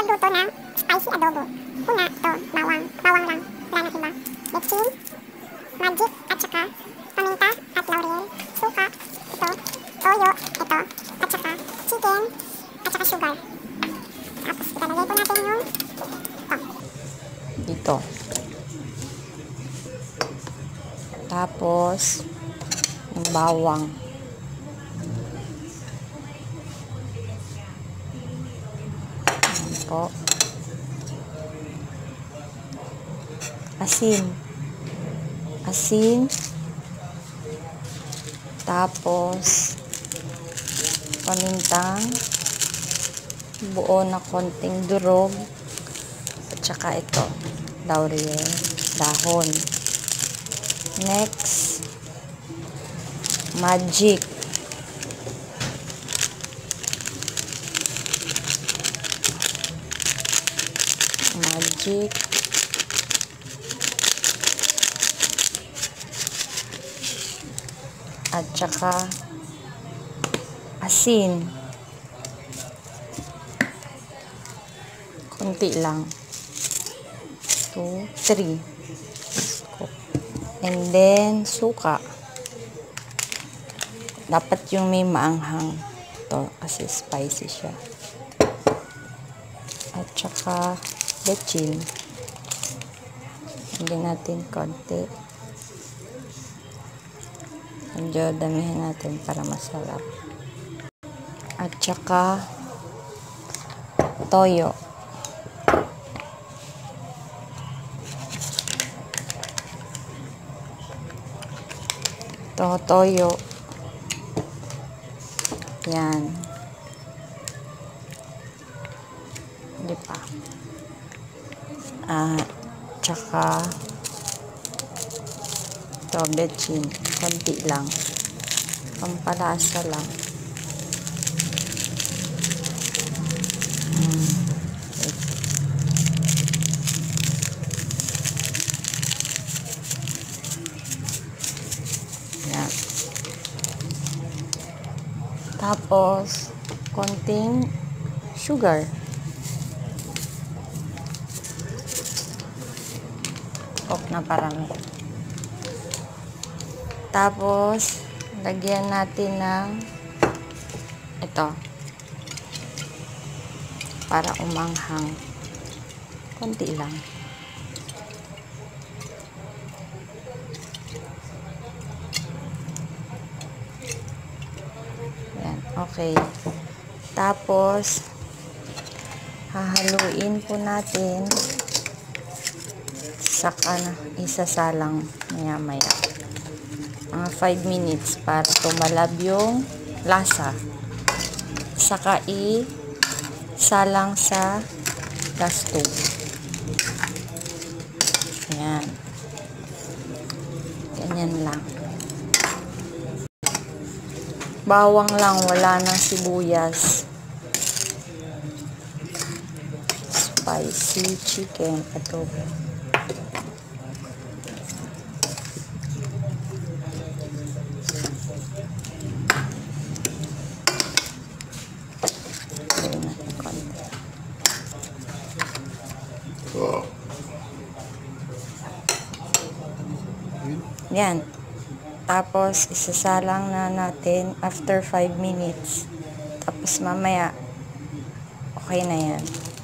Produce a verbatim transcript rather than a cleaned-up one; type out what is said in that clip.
magluto ng spicy adobo. Una, ito, bawang. Bawang lang. Wala na iba. Gretchen, magic, at saka paminta at laurel. Suka, ito, toyo, ito, at saka chicken, at saka sugar. Tapos ilalagay po natin yung ito. Dito. Tapos, yung bawang. Ayan po. Asin. Asin. Tapos, pamintang buo na konting durog. At saka ito, laurel, dahon. Next, magic. Magic. At saka asin. Kunti lang. two, three. And then, suka. Dapat yung may maanghang. Ito, kasi spicy siya. At saka, Gretchen. Hindi natin konti. Medyo damihan natin para masarap. At saka, toyo. Ito, toyo. Yan. Hindi pa. At saka ito, Gretchen. Konti lang. Pampalasa lang. Hmm. Yan. Tapos, konting sugar. Ok na parami. Tapos, lagyan natin ng ito. Para umanghang. Konti lang. Yan. Okay. Tapos, hahaluin po natin. Saka na isasalang maya-maya. Mga five minutes para tumalab yung lasa. Saka i-salang sa gas stove. Ayan. Ganyan lang. Bawang lang, wala nang sibuyas. Spicy chicken adobo. Yan. Tapos, isasalang na natin after five minutes. Tapos, mamaya, okay na yan.